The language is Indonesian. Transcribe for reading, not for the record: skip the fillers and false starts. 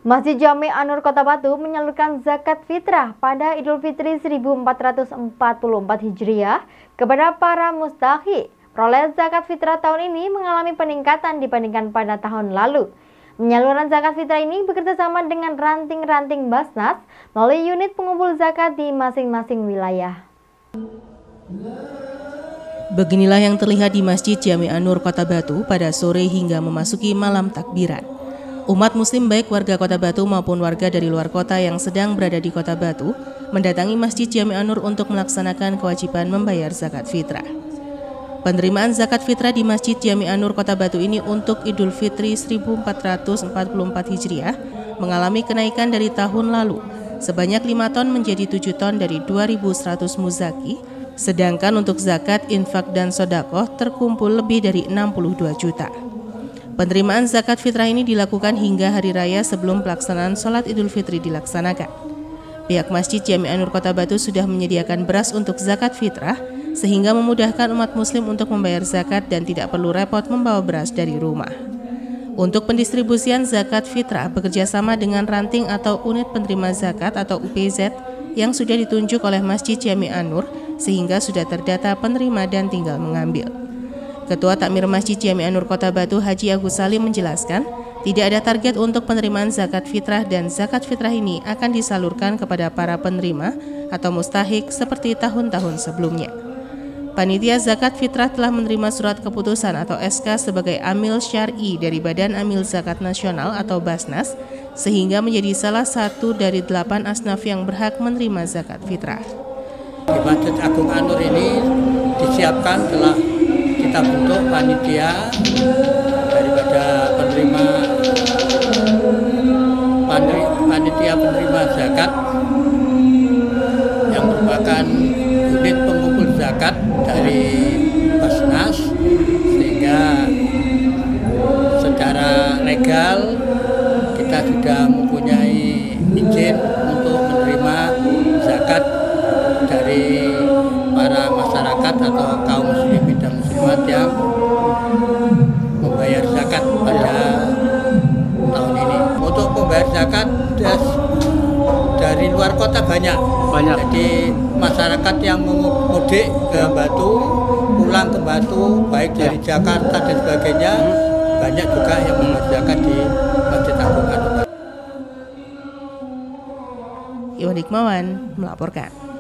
Masjid Jami An-Nur Kota Batu menyalurkan zakat fitrah pada Idul Fitri 1444 Hijriah kepada para mustahik. Perolehan zakat fitrah tahun ini mengalami peningkatan dibandingkan pada tahun lalu. Penyaluran zakat fitrah ini bekerjasama dengan ranting-ranting Basnas melalui unit pengumpul zakat di masing-masing wilayah. Beginilah yang terlihat di Masjid Jami An-Nur Kota Batu pada sore hingga memasuki malam takbiran. Umat muslim baik warga Kota Batu maupun warga dari luar kota yang sedang berada di Kota Batu mendatangi Masjid Jami An-Nur untuk melaksanakan kewajiban membayar zakat fitrah. Penerimaan zakat fitrah di Masjid Jami An-Nur Kota Batu ini untuk Idul Fitri 1444 Hijriah mengalami kenaikan dari tahun lalu sebanyak 5 ton menjadi 7 ton dari 2.100 muzaki, sedangkan untuk zakat, infak, dan sodakoh terkumpul lebih dari 62 juta. Penerimaan zakat fitrah ini dilakukan hingga hari raya sebelum pelaksanaan sholat Idul Fitri dilaksanakan. Pihak Masjid Jami An-Nur Kota Batu sudah menyediakan beras untuk zakat fitrah sehingga memudahkan umat muslim untuk membayar zakat dan tidak perlu repot membawa beras dari rumah. Untuk pendistribusian zakat fitrah bekerjasama dengan ranting atau unit penerima zakat atau UPZ yang sudah ditunjuk oleh Masjid Jami An-Nur sehingga sudah terdata penerima dan tinggal mengambil. Ketua Takmir Masjid Jami An-Nur Kota Batu Haji Agus Salim menjelaskan, tidak ada target untuk penerimaan zakat fitrah dan zakat fitrah ini akan disalurkan kepada para penerima atau mustahik seperti tahun-tahun sebelumnya. Panitia zakat fitrah telah menerima surat keputusan atau SK sebagai amil syar'i dari Badan Amil Zakat Nasional atau Basnas, sehingga menjadi salah satu dari 8 asnaf yang berhak menerima zakat fitrah. Di Masjid Agung An-Nur ini disiapkan telah kita bentuk panitia daripada panitia penerima zakat yang merupakan unit pengumpul zakat dari Basnas, sehingga secara legal kita sudah mempunyai izin untuk menerima zakat dari para masyarakat atau kaum muslimin dan muslimat yang membayar zakat pada tahun ini. Untuk membayar zakat dari luar kota banyak. Jadi masyarakat yang mudik ke Batu, pulang ke Batu, baik dari Jakarta dan sebagainya, banyak juga yang membayar zakat di Masjid Agung An-Nur. Iwan Hikmawan melaporkan.